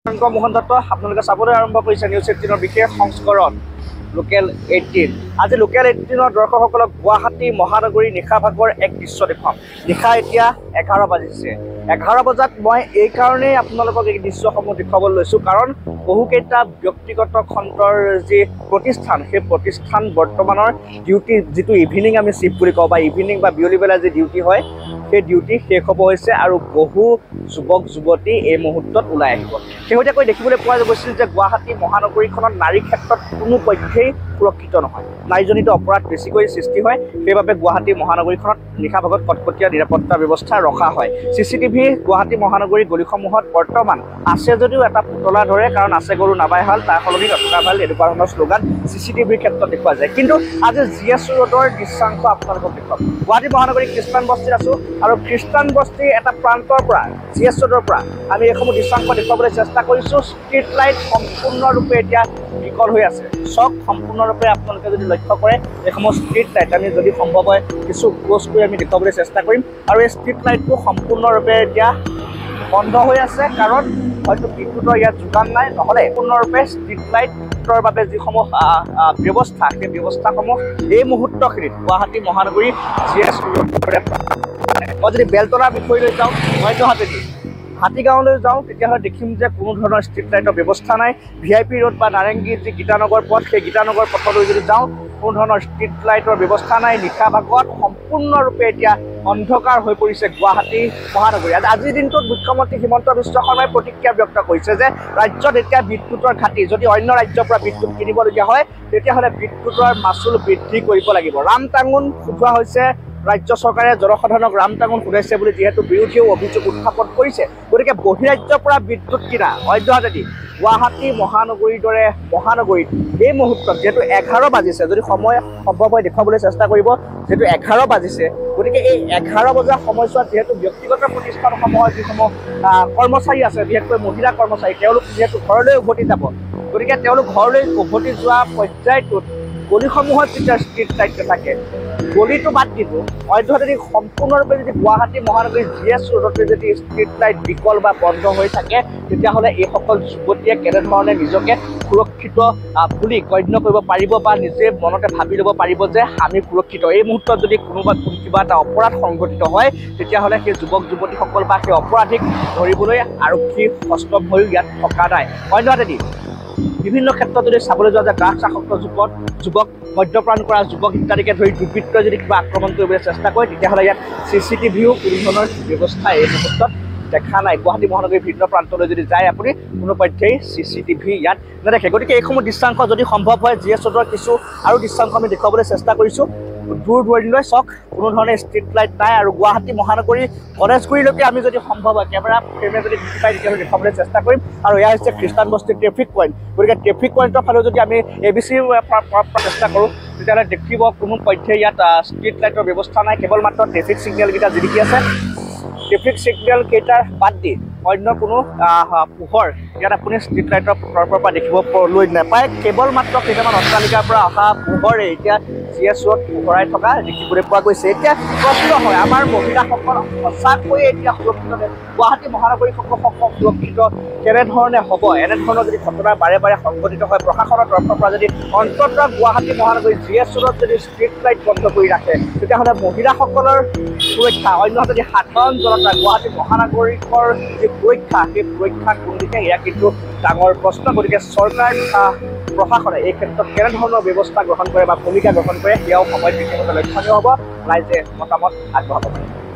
মোহন দত্ত আপোনালোকে চাবলৈ আৰম্ভ কৰিছে নিউজ 18 বিশেষ সংস্কৰণ লোকেল 18 আজি লোকেল 18 দৰ্শকসকলক গুৱাহাটী মহানগৰী নিশা ভাগৰ এক দৃশ্য দেখুৱাম নিশা এতিয়া 11 বাজিছে 11 বজাত মই এই কাৰণেই আপোনালোকক এই দৃশ্যসমূহ দেখুৱাবলৈ লৈছোঁ কাৰণ বহুকেইটা ব্যক্তিগত খণ্ডৰ যি প্ৰতিষ্ঠান সেই প্ৰতিষ্ঠান বৰ্তমানৰ ডিউটি যিটো ইভিনিং আমি শিফ্ট বুলি কওঁ বা ইভিনিং বা বিয়লি বেলা যি ডিউটি হয় সেই ডিউটি শেষ হ'ব হৈছে আৰু বহু যুৱক যুৱতী এই মুহূৰ্তত ওলাই আহিব শেহতীয়াকৈ দেখিবলৈ পোৱা গৈছিল যে গুৱাহাটী মহানগৰীখনত নাৰীৰ ক্ষেত্ৰত কোনো পক্ষেই সুৰক্ষিত নহয় নাৰীজনিত অপৰাধ বেছিকৈ সৃষ্টি হয় সেইবাবে গুৱাহাটী মহানগৰীখনত নিশা ভাগত কটকটীয়া নিৰাপত্তা ব্যৱস্থা ৰখা হয় চিচিটিভি গুৱাহাটী মহানগৰী গলিসমূহত বৰ্তমান আছে যদিও এটা পুতলা ধৰে কাৰণ আছে গৰু নাবাই হাল তাৰ সলনি নথকা ভাল এনেকুৱা ধৰণৰ শ্লোগান চিচিটিভিৰ ক্ষেত্ৰত দেখুওৱা যায় কিন্তু আজি জিএছ ৰোডৰ দৃশ্যাংশ আপোনালোকক দেখুৱাম গুৱাহাটী মহানগৰী খ্ৰীষ্টান বস্তিত আছোঁ আৰু খ্ৰীষ্টান বস্তিৰ এটা প্ৰান্তৰ পৰা জিএছ ৰোডৰ পৰা আমি এইসমূহ দৃশ্যাংশ দেখুৱাবলৈ চেষ্টা কৰিছোঁ ষ্ট্ৰীট লাইট সম্পূৰ্ণৰূপে এতিয়া বিকল হৈ আছে চক সম্পূৰ্ণৰূপে আপোনালোকে যদি লক্ষ্য কৰে এইসমূহ ষ্ট্ৰীট লাইট আমি যদি সম্ভৱ হয় কিছু ক্ল'জ কৰি আমি দেখুৱাবলৈ চেষ্টা কৰিম আৰু এই ষ্ট্ৰীট লাইটটো সম্পূৰ্ণৰূপে এতিয়া বন্ধ হৈ আছে কাৰণ হয়তো বিদ্যুতৰ ইয়াত যোগান নাই নহ'লে সম্পূৰ্ণৰূপে ষ্ট্ৰীট লাইটৰ বাবে যিসমূহ ব্যৱস্থা সেই ব্যৱস্থাসমূহ এই মুহূৰ্তখিনিত গুৱাহাটী মহানগৰী জিএছ ৰোডৰ মই যদি বেলতলাৰ বিষয়লৈ যাওঁ মধ্যহাতেদি হাতীগাঁৱলৈ যাওঁ তেতিয়াহ'লে দেখিম যে কোনো ধৰণৰ ষ্ট্ৰীট লাইটৰ ব্যৱস্থা নাই VIP ৰোড বা নাৰেংগীৰ যি গীতানগৰ পথ সেই গীতানগৰ পথলৈ যদি যাওঁ কোনো ধৰণৰ ষ্ট্ৰীট লাইটৰ ব্যৱস্থা নাই নিশা ভাগত সম্পূৰ্ণৰূপে এতিয়া অন্ধকাৰ হৈ পৰিছে গুৱাহাটী মহানগৰী আজিৰ দিনটোত মুখ্যমন্ত্ৰী হিমন্ত বিশ্ব শৰ্মাই প্ৰতিক্ৰিয়া ব্যক্ত কৰিছে যে ৰাজ্যত এতিয়া বিদ্যুতৰ ঘাটি যদি অন্য ৰাজ্যৰ পৰা বিদ্যুৎ কিনিবলগীয়া হয় তেতিয়াহ'লে বিদ্যুতৰ মাচুল বৃদ্ধি কৰিব লাগিব ৰামটাঙোন সোধোৱা হৈছে ৰাজ্য চৰকাৰে জনসাধাৰণক ৰামটাঙোন সোধাইছে বুলি যিহেতু বিৰোধীয়েও অভিযোগ উত্থাপন কৰিছে গতিকে বহিৰাজ্যৰ পৰা বিদ্যুৎ কিনা অধ্যহাতেদি গুৱাহাটী মহানগৰীৰ দৰে মহানগৰীত এই মুহূৰ্তত যিহেতু 11 বাজিছে যদি সময় সম্ভৱ হয় দেখুৱাবলৈ চেষ্টা কৰিব যিহেতু 11 বাজিছে গতিকে এই 11 বজাৰ সময়ছোৱাত যিহেতু ব্যক্তিগত প্ৰতিষ্ঠানসমূহৰ যিসমূহ কৰ্মচাৰী আছে বিশেষকৈ মহিলা কৰ্মচাৰী তেওঁলোক যিহেতু ঘৰলৈ উভতি যাব গতিকে তেওঁলোক ঘৰলৈ উভতি যোৱা পৰ্যায়টোত গলিসমূহত যেতিয়া ষ্ট্ৰীট লাইট থাকে গলিটো বাদ দিব অধ্যহাতেদি সম্পূৰ্ণৰূপে যদি গুৱাহাটী মহানগৰী জিএছ ৰোডতে যদি ষ্ট্ৰীট লাইট বিকল বা বন্ধ হৈ থাকে তেতিয়াহ'লে এইসকল যুৱতীয়ে কেনেধৰণে নিজকে সুৰক্ষিত বুলি গণ্য কৰিব পাৰিব বা নিজে মনতে ভাবি ল'ব পাৰিব যে আমি সুৰক্ষিত এই মুহূৰ্তত যদি কোনোবা কিবা এটা অপৰাধ সংঘটিত হয় তেতিয়াহ'লে সেই যুৱক যুৱতীসকল বা সেই অপৰাধীক ধৰিবলৈ আৰক্ষী সষ্টম হৈ ইয়াত থকা নাই অন্যহাতেদি বিভিন্ন ক্ষেত্ৰত যদি চাবলৈ যোৱা যায় ড্ৰাগছ আসক্ত যুৱক মদ্যপান কৰা যুৱক ইত্যাদিকে ধৰি দুৰ্বৃত্তই যদি কিবা আক্ৰমণ কৰিবলৈ চেষ্টা কৰে তেতিয়াহ'লে ইয়াত চিচিটিভিও কোনো ধৰণৰ ব্যৱস্থা এই মুহূৰ্তত দেখা নাই গুৱাহাটী মহানগৰীৰ ভিন্ন প্ৰান্তলৈ যদি যায় আপুনি কোনো পধ্যেই চিচিটিভি ইয়াত নেদেখে গতিকে এইসমূহ দৃশ্যাংশ যদি সম্ভৱ হয় জিএছ ৰোডৰ কিছু আৰু দৃশ্যাংশ আমি দেখুৱাবলৈ চেষ্টা কৰিছোঁ দূৰ দূৰণিলৈ চক কোনো ধৰণৰ ষ্ট্ৰীট লাইট নাই আৰু গুৱাহাটী মহানগৰী গণেশগুৰিলৈকে আমি যদি সম্ভৱ হয় কেমেৰা ফ্ৰেমে যদি দেখি পাই তেতিয়াহ'লে দেখুৱাবলৈ চেষ্টা কৰিম আৰু এয়া হৈছে খ্ৰীষ্টান বস্তিৰ ট্ৰেফিক পইণ্ট গতিকে ট্ৰেফিক পইণ্টৰ ফালেও যদি আমি ABCৰ চেষ্টা কৰোঁ তেতিয়াহ'লে দেখিব কোনো পধ্যেই ইয়াত ষ্ট্ৰীট লাইটৰ ব্যৱস্থা নাই কেৱল মাত্ৰ ট্ৰেফিক ছিগনেলকেইটা জিলিকি আছে ট্ৰেফিক ছিগনেলকেইটাৰ বাদ দি অন্য কোনো পোহৰ ইয়াত আপুনি ষ্ট্ৰীট লাইটৰ তৰফৰ পৰা দেখিবলৈ নাপায় কেৱল মাত্ৰ কেইটামান অট্টালিকাৰ পৰা অহা পোহৰে এতিয়া জিএছ ৰোড পোহৰাই থকা দেখিবলৈ পোৱা গৈছে এতিয়া প্ৰশ্ন হয় আমাৰ মহিলাসকল সঁচাকৈয়ে এতিয়া সুৰক্ষিত গুৱাহাটী মহানগৰীসকল সুৰক্ষিত কেনেধৰণে হ'ব এনেধৰণৰ যদি ঘটনা বাৰে বাৰে সংঘটিত হয় প্ৰশাসনৰ তৰফৰ পৰা যদি অন্ততঃ গুৱাহাটী মহানগৰী জিএছ ৰোডত যদি ষ্ট্ৰীট লাইট বন্ধ কৰি ৰাখে তেতিয়াহ'লে মহিলাসকলৰ সুৰক্ষা অন্যহাতে যদি সাধাৰণ জনতা গুৱাহাটী মহানগৰীকৰ যি সুৰক্ষা সেই সুৰক্ষা কোনদিকে এয়া কিন্তু ডাঙৰ প্ৰশ্ন গতিকে চৰকাৰ প্ৰশাসনে এই ক্ষেত্ৰত কেনেধৰণৰ ব্যৱস্থা গ্ৰহণ কৰে বা ভূমিকা গ্ৰহণ কৰে সেয়াও সময়ত বিশেষভাৱে লক্ষণীয় হ'ব ৰাইজে মতামত আগবঢ়াব পাৰে